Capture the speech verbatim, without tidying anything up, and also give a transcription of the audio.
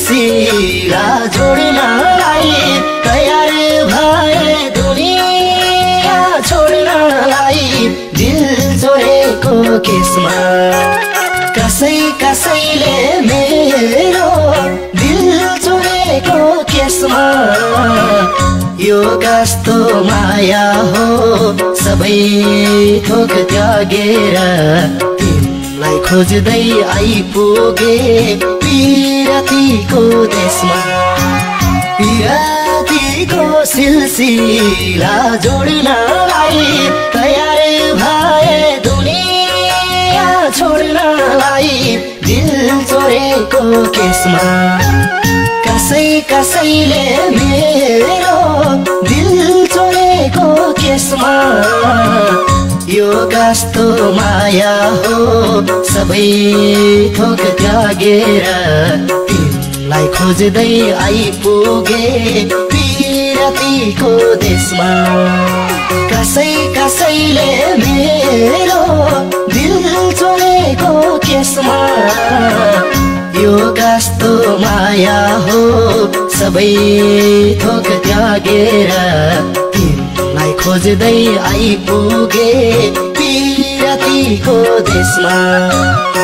सिलसिला जोड्नलाई तयार भए दुनिया छोड्नलाई दिल जोडेको केसमा कसै कसैले मेरो दिल जोडेको केसमा यो कस्तो माया हो सबै थोक त्यागेर तिमीलाई खोज्दै आइपुगे पिरतीको देशमा पिरतीको सिलसिला जोड्नलाई तयार भए दुनिया छोड्नलाई दिल जोडेको केसमा कसै कसैले मेरो दिल जोडेको केसमा यो कस्तो माया हो सबै थोक त्यागेर तिमीलाई खोज्दै आइपुगे पिरतीको देशमा कसै कसैले मेरो दिल जोडेको केसमा यो कस्तो माया हो सबै थोक त्यागेर तिमीलाई खोज्दै आइपुगे पिरतीको देशमा।